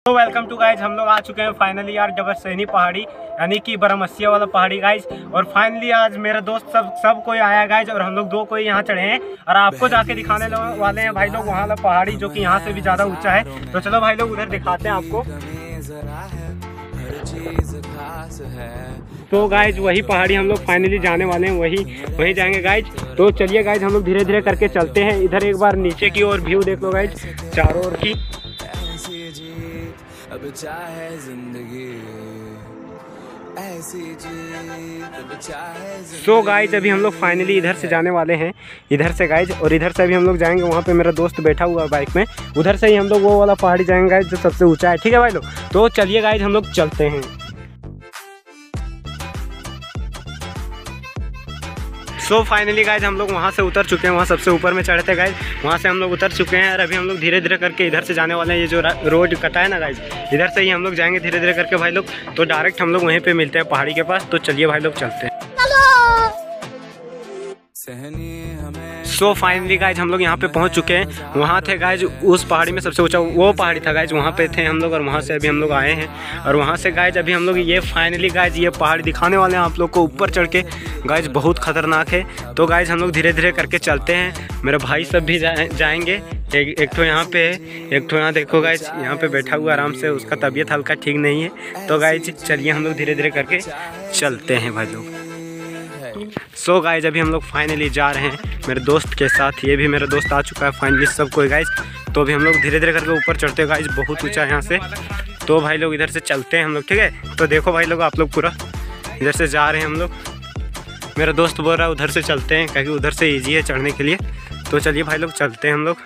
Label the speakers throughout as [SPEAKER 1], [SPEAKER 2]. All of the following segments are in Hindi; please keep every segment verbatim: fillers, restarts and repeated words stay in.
[SPEAKER 1] तो वेलकम टू गाइज, हम लोग आ चुके हैं फाइनली यार जबरसैनी पहाड़ी यानी कि बरमसिया वाला पहाड़ी गाइज। और फाइनली आज मेरा दोस्त सब सब कोई आया गाइज और हम लोग दो कोई यहाँ चढ़े हैं और आपको जाके दिखाने वाले हैं भाई लोग वहाँ वाला पहाड़ी जो कि यहाँ से भी ज़्यादा ऊंचा है। तो चलो भाई लोग उधर दिखाते हैं आपको। तो गाइज वही पहाड़ी हम लोग फाइनली जाने वाले हैं, वही वहीं जाएंगे गाइज। तो चलिए गाइज हम लोग धीरे धीरे करके चलते हैं। इधर एक बार नीचे की ओर व्यू देख लो गाइज, चारों ओर की।
[SPEAKER 2] अब चाहे जिंदगी ऐसी जी, अब चाहे
[SPEAKER 1] सो गाइज अभी हम लोग फाइनली इधर से जाने वाले हैं, इधर से गाइज। और इधर से अभी हम लोग जाएंगे, वहाँ पे मेरा दोस्त बैठा हुआ है बाइक में। उधर से ही हम लोग वो वाला पहाड़ी जाएंगे गाइज जो सबसे ऊंचा है। ठीक है भाई लोग, तो चलिए गाइज हम लोग चलते हैं। सो फाइनली गाइज हम लोग वहाँ से उतर चुके हैं, वहाँ सबसे ऊपर में चढ़े थे गाइज, वहाँ से हम लोग उतर चुके हैं। और अभी हम लोग धीरे धीरे करके इधर से जाने वाले हैं। ये जो रोड कटा है ना गाइज, इधर से ही हम लोग जाएंगे धीरे धीरे करके भाई लोग। तो डायरेक्ट हम लोग वहीं पे मिलते हैं पहाड़ी के पास। तो चलिए भाई लोग चलते हैं। सो फाइनली गाइज हम लोग यहाँ पे पहुँच चुके हैं। वहाँ थे गाइज उस पहाड़ी में सबसे ऊंचा वो पहाड़ी था गाइज, वहाँ पे थे हम लोग। और वहाँ से अभी हम लोग आए हैं और वहाँ से गाइज अभी हम लोग ये फाइनली गाइज ये पहाड़ी दिखाने वाले हैं आप लोग को ऊपर चढ़ के। गाइज बहुत खतरनाक है। तो गाइज हम लोग धीरे धीरे करके चलते हैं। मेरे भाई सब भी जा, जाएंगे। एक एक तो यहाँ पे है, एक तो यहाँ देखो गाइज यहाँ पे बैठा हुआ आराम से, उसका तबीयत हल्का ठीक नहीं है। तो गाइज चलिए हम लोग धीरे धीरे करके चलते हैं भाई लोग। सो so गाइज अभी हम लोग फाइनली जा रहे हैं मेरे दोस्त के साथ। ये भी मेरा दोस्त आ चुका है फाइनली सब कोई गाइज। तो अभी हम लोग धीरे धीरे करके ऊपर चढ़ते हैं गाइज, बहुत ऊंचा है यहाँ से। तो भाई लोग इधर से चलते हैं हम लोग, ठीक है। तो देखो भाई लोग आप लोग पूरा इधर से जा रहे हैं हम लोग। मेरा दोस्त बोल रहा है उधर से चलते हैं क्योंकि उधर से ईजी है चढ़ने के लिए। तो चलिए भाई लोग चलते हैं हम लोग।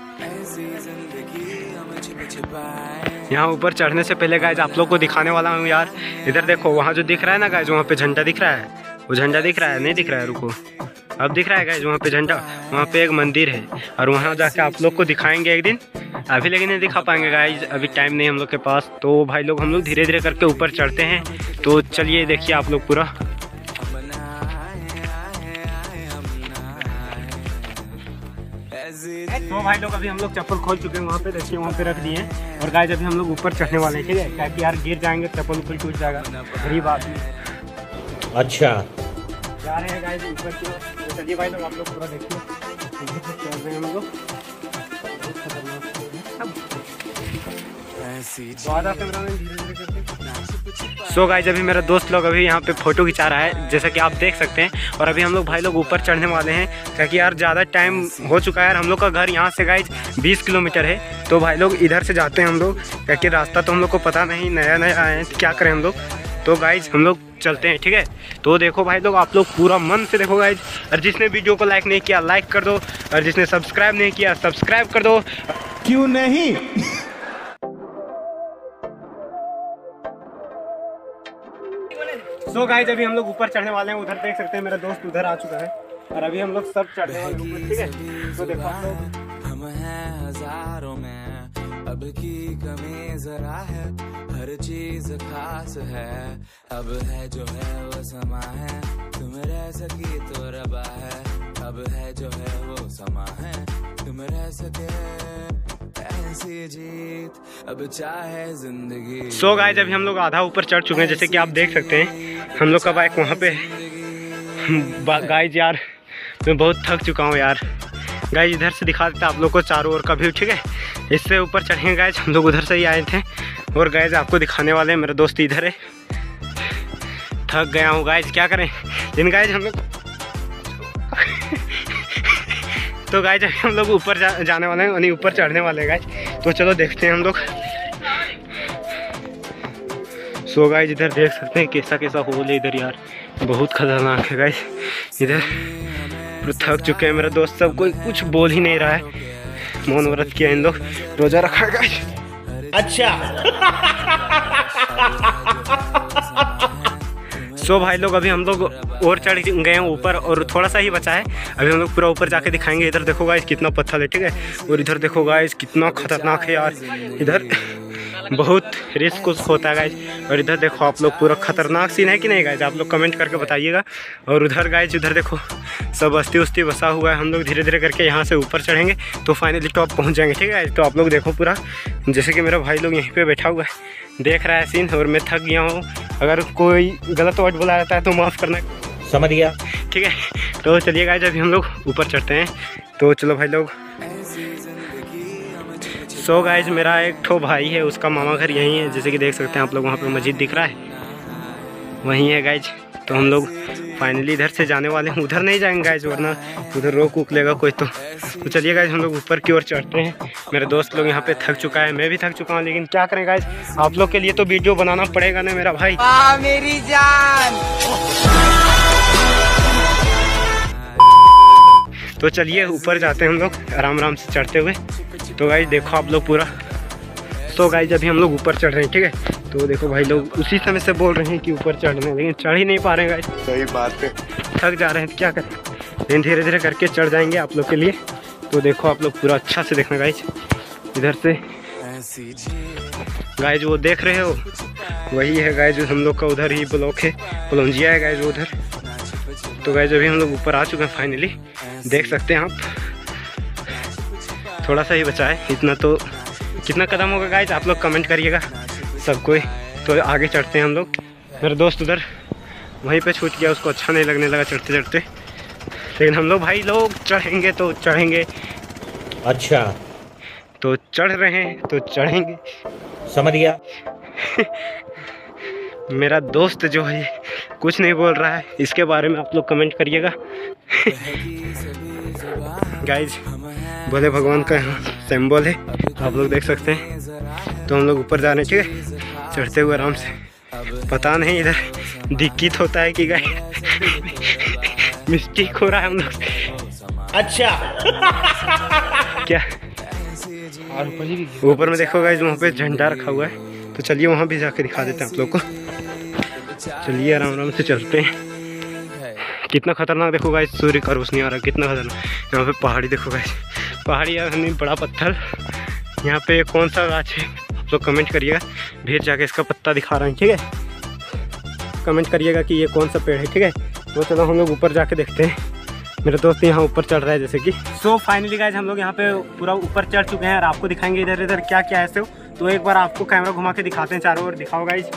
[SPEAKER 1] यहाँ ऊपर चढ़ने से पहले गाइज आप लोग को दिखाने वाला हूँ यार। इधर देखो वहाँ जो दिख रहा है ना गाइज, वहाँ पे झंडा दिख रहा है। वो झंडा दिख रहा है, नहीं दिख रहा है, रुको अब दिख रहा है गाइज वहाँ पे झंडा। वहाँ पे एक मंदिर है और वहाँ जाके आप लोग को दिखाएंगे एक दिन। अभी लेकिन नहीं दिखा पाएंगे गाइज, अभी टाइम नहीं हम लोग के पास। तो भाई लोग हम लोग धीरे धीरे करके ऊपर चढ़ते हैं। तो चलिए देखिए आप लोग पूरा। तो भाई लोग अभी हम लोग चप्पल खोल चुके हैं, वहाँ पे देखिए वहाँ पे रख दिए हैं। और गाइज अभी हम लोग ऊपर चढ़ने वाले हैं, ठीक है। क्या कि यार गिर जाएंगे, चप्पल ऊपर टूट जाएगा, गरीब आदमी। अच्छा जा रहे हैं गाइस ऊपर की ओर। तो चलिए भाई लोग आप लोग पूरा देखिए, चल रहे हैं हम लोग। सो गाइस अभी मेरा दोस्त लोग अभी यहाँ पे फोटो खिंचा रहा है, जैसा कि आप देख सकते हैं। और अभी हम लोग भाई लोग ऊपर चढ़ने वाले हैं क्योंकि यार ज़्यादा टाइम हो चुका है यार। हम लोग का घर यहाँ से गाइस बीस किलोमीटर है। तो भाई लोग इधर से जाते हैं हम लोग क्योंकि रास्ता तो हम लोग को पता नहीं, नया नया आए हैं, क्या करें हम लोग। तो गाइज हम लोग चलते हैं, ठीक है। तो देखो भाई लोग आप लोग पूरा मन से देखो गाइज। और जिसने वीडियो को लाइक नहीं किया लाइक कर दो, और जिसने सब्सक्राइब नहीं किया सब्सक्राइब कर दो।
[SPEAKER 3] क्यों नहीं?
[SPEAKER 1] सो गाइज अभी हम लोग ऊपर चढ़ने वाले हैं। उधर देख सकते हैं मेरा दोस्त उधर आ चुका है और अभी हम लोग सब चढ़ने वाले हैं, ठीक है। तो देखो आप लोग
[SPEAKER 2] हम हैं हजारों में, अब की कमी जरा है, हर चीज खास है। अब है जो है वो समा है, तुम रह सकी तो रबा है। अब है जो है वो समा है, तुम रह सके ऐसी जीत, अब चाहे जिंदगी।
[SPEAKER 1] सो गाइज अभी हम लोग आधा ऊपर चढ़ चुके हैं, जैसे कि आप देख सकते हैं। हम लोग का बाइक वहाँ पे। गाइज यार मैं बहुत थक चुका हूँ यार। गाइज इधर से दिखा देता आप लोग को चारों ओर का व्यू, ठीक है। इससे ऊपर चढ़ेंगे गाइज, हम लोग उधर से ही आए थे। और गाइज आपको दिखाने वाले हैं, मेरा दोस्त इधर है। थक गया हूँ गाइज, क्या करें। लेकिन गाइज हम लोग तो गाइज अभी हम लोग ऊपर जा, जाने वाले हैं, यानी ऊपर चढ़ने वाले हैं गाइज। तो चलो देखते हैं हम लोग। सो गाइज इधर देख सकते हैं कैसा कैसा होल है इधर यार, बहुत खतरनाक है गाइज। इधर थक चुके हैं, मेरा दोस्त सब कोई कुछ बोल ही नहीं रहा है। मौन व्रत किया इन लोग, रोजा रखा है गाइज। अच्छा सो so भाई लोग अभी हम लोग और चढ़ गए हैं ऊपर और थोड़ा सा ही बचा है। अभी हम लोग पूरा ऊपर जाके दिखाएंगे। इधर देखो गाइस कितना पत्थर है, ठीक है। और इधर देखो गाइस कितना खतरनाक है यार। इधर बहुत रिस्क होता है गाइज। और इधर देखो आप लोग, पूरा खतरनाक सीन है कि नहीं गाइज, आप लोग कमेंट करके बताइएगा। और उधर गाइज, उधर देखो सब बस्ती उस्ती बसा हुआ है। हम लोग धीरे धीरे करके यहाँ से ऊपर चढ़ेंगे तो फाइनली टॉप पहुँच जाएंगे, ठीक है गाइज। तो आप लोग देखो पूरा, जैसे कि मेरा भाई लोग यहीं पर बैठा हुआ है, देख रहा है सीन। और मैं थक गया हूँ, अगर कोई गलत वर्ड बोला जाता है तो माफ़ करना, समझ गया, ठीक है। तो चलिए गाइज, अभी हम लोग ऊपर चढ़ते हैं। तो चलो भाई लोग। सो गाइज, मेरा एक ठो भाई है, उसका मामा घर यहीं है, जैसे कि देख सकते हैं आप लोग, वहाँ पे मस्जिद दिख रहा है, वहीं है गाइज। तो हम लोग फाइनली इधर से जाने वाले हैं, उधर नहीं जाएंगे गाइज, वरना उधर रोक उक लेगा कोई। तो तो चलिए गाइज, हम लोग ऊपर की ओर चढ़ते हैं। मेरे दोस्त लोग यहाँ पे थक चुका है, मैं भी थक चुका हूँ, लेकिन क्या करें गाइज, आप लोग के लिए तो वीडियो बनाना पड़ेगा ना मेरा भाई।
[SPEAKER 2] आ, मेरी जान।
[SPEAKER 1] तो चलिए ऊपर जाते हैं हम लोग, आराम आराम से चढ़ते हुए। तो गाइज देखो आप लोग पूरा। तो गाइज अभी हम लोग ऊपर चढ़ रहे हैं, ठीक है। तो देखो भाई लोग उसी समय से बोल रहे हैं कि ऊपर चढ़ रहे हैं, लेकिन चढ़ ही नहीं पा रहे हैं गाइज। सही बात है, थक जा रहे हैं, तो क्या करें, लेकिन धीरे धीरे करके चढ़ जाएंगे आप लोग के लिए। तो देखो आप लोग पूरा अच्छा से देखना गाइज, इधर से गाइज वो देख रहे हो, वही है गाइज हम लोग का उधर ही ब्लॉक है, पलौंजिया है गाइज उधर। तो गाइज अभी हम लोग ऊपर आ चुके हैं फाइनली, देख सकते हैं आप। थोड़ा सा ही बचा है, इतना तो कितना कदम होगा गाइज, आप लोग कमेंट करिएगा सब कोई। तो आगे चढ़ते हैं हम लोग। मेरा दोस्त उधर वहीं पे छूट गया, उसको अच्छा नहीं लगने लगा चढ़ते चढ़ते, लेकिन हम लोग भाई लोग चढ़ेंगे तो चढ़ेंगे। अच्छा, तो चढ़ रहे हैं तो चढ़ेंगे, समझ गया। मेरा दोस्त जो है कुछ नहीं बोल रहा है, इसके बारे में आप लोग कमेंट करिएगा। गाइज भोले भगवान का सिंबल है, आप लोग देख सकते हैं। तो हम लोग ऊपर जा रहे हैं, ठीक है, चढ़ते हुए आराम से। पता नहीं इधर दिक्कत होता है कि गाइज मिस्टेक हो रहा है हम लोग। अच्छा क्या ऊपर में देखो गाइज, वहाँ पे झंडा रखा हुआ है, तो चलिए वहाँ भी जाके दिखा देते हैं आप लोग को। चलिए आराम आराम से चलते हैं। कितना खतरनाक देखो गाइज, सूर्य का रोशनी आ रहा है, कितना खतरनाक। यहाँ पे पहाड़ी देखो गाइज, पहाड़ी यानी बड़ा पत्थर। यहाँ पे कौन सा गाछ है आप लोग कमेंट करिएगा, फिर जाके इसका पत्ता दिखा रहे हैं, ठीक है। कमेंट करिएगा कि ये कौन सा पेड़ है, ठीक है। तो चलो हम लोग ऊपर जाके देखते हैं। मेरा दोस्त यहाँ ऊपर चढ़ रहा है जैसे कि। सो फाइनली गाइज हम लोग यहाँ पे पूरा ऊपर चढ़ चुके हैं, और आपको दिखाएंगे इधर इधर क्या क्या ऐसे हो। तो एक बार आपको कैमरा घुमा के दिखाते हैं, चारों ओर दिखाओ गाइज।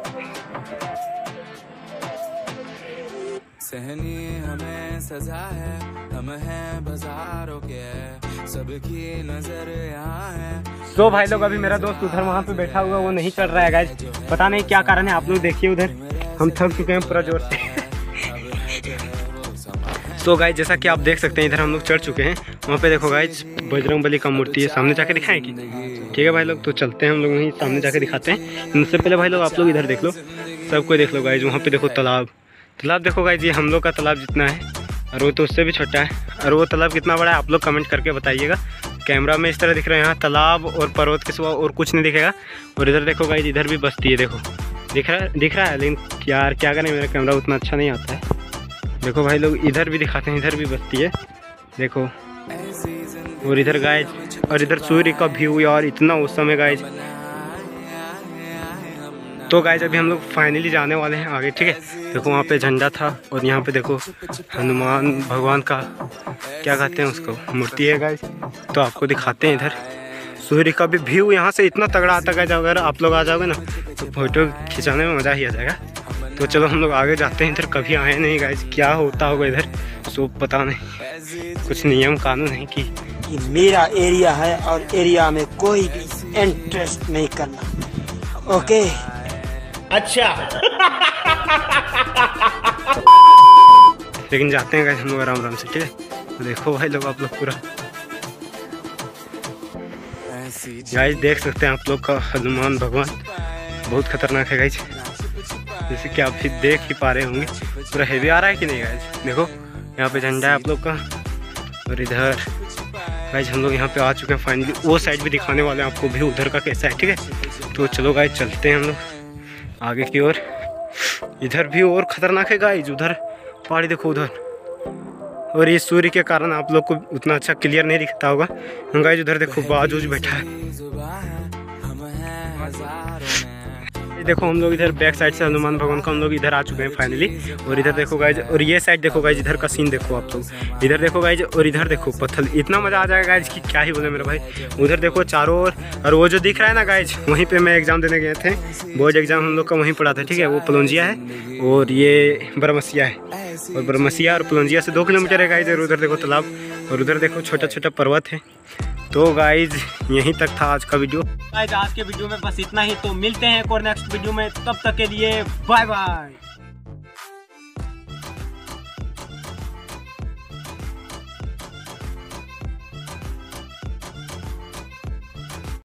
[SPEAKER 2] सहनी हमें सजा है, हम हैं बाजारों के, सबकी नजर यहाँ है।
[SPEAKER 1] सो भाई लोग अभी मेरा दोस्त उधर वहाँ पे बैठा हुआ, वो नहीं चढ़ रहा है गाइज, पता नहीं क्या कारण है। आप लोग देखिए उधर, हम थक चुके हैं पूरा जोर से। सो गाइज जैसा कि आप देख सकते हैं, इधर हम लोग चढ़ चुके हैं। वहाँ पे देखो गाइज बजरंगबली का मूर्ति है, सामने जाके दिखाएं कि, ठीक है भाई लोग। तो चलते हैं हम लोग वहीं सामने जाके दिखाते हैं। उनसे पहले भाई लोग आप लोग इधर देख लो, सबको देख लो गाइज। वहाँ पे देखो तालाब, तालाब देखो गाइज, ये हम लोग का तालाब जितना है, और वो तो उससे भी छोटा है। और वो तालाब कितना बड़ा है आप लोग कमेंट करके बताइएगा। कैमरा में इस तरह दिख रहा है, यहाँ तालाब और पर्वत के सिवा और कुछ नहीं दिखेगा। और इधर देखो गाइज, इधर भी बस्ती है, देखो दिख रहा है दिख रहा है लेकिन यार क्या करें, मेरा कैमरा उतना अच्छा नहीं आता है। देखो भाई लोग इधर भी दिखाते हैं, इधर भी बस्ती है देखो। और इधर गाइज, और इधर सूर्य का व्यू यार इतना औसम है गाइज। तो गाइज अभी हम लोग फाइनली जाने वाले हैं आगे, ठीक है। देखो वहाँ पे झंडा था, और यहाँ पे देखो हनुमान भगवान का क्या कहते हैं उसको, मूर्ति है गाइज। तो आपको दिखाते हैं इधर सूर्य का भी व्यू, यहाँ से इतना तगड़ा आता है। अगर आप लोग आ जाओगे ना तो फोटो खिंचाने में मज़ा ही आ जाएगा। तो चलो हम लोग आगे जाते हैं। इधर कभी आए नहीं गाइज, क्या होता होगा इधर सो पता नहीं, कुछ नियम कानून है कि
[SPEAKER 3] कि मेरा एरिया है और एरिया में कोई भी इंटरेस्ट नहीं करना, ओके।
[SPEAKER 1] अच्छा लेकिन जाते हैं गाइस हम लोग आराम आराम से, ठीक है। तो देखो भाई लोग आप लोग पूरा गाइस देख सकते हैं आप लोग का हनुमान भगवान बहुत खतरनाक है गाइस, जैसे कि आप भी देख ही पा रहे होंगे। पूरा हेवी आ रहा है कि नहीं गाइस, देखो यहाँ पे झंडा है आप लोग का। और इधर गाइस हम लोग यहाँ पे आ चुके हैं फाइनली। वो साइड भी दिखाने वाले हैं आपको भी उधर का कैसा है, ठीक है। तो चलो गाइस चलते हैं हम लोग आगे की ओर। इधर भी और खतरनाक है गाइस, उधर पहाड़ी देखो उधर। और ये सूर्य के कारण आप लोग को उतना अच्छा क्लियर नहीं दिखता होगा गाइस। उधर देखो बाज उज बैठा है, ये देखो हम लोग इधर बैक साइड से हनुमान भगवान को हम लोग इधर आ चुके हैं फाइनली। और इधर देखो गाइज, और ये साइड देखो गाइज, इधर का सीन देखो आप लोग, इधर देखो गाइज, और इधर देखो पत्थर, इतना मजा आ जाएगा गाइज कि क्या ही बोले मेरा भाई। उधर देखो चारों ओर, और वो जो दिख रहा है ना गाइज, वहीं पे मैं एग्जाम देने गए थे, बोर्ड एग्जाम हम लोग का वहीं पड़ा था, ठीक है। वो पलौंजिया है और ये बरमसिया है, और बरमसिया और पलौंजिया से दो किलोमीटर है गाइज। और उधर देखो तालाब, और उधर देखो छोटा छोटा पर्वत है। तो गाइज यहीं तक था आज का वीडियो। गाइज आज के वीडियो में बस इतना ही, तो मिलते हैं एक और नेक्स्ट वीडियो में, तब तक के लिए बाय बाय।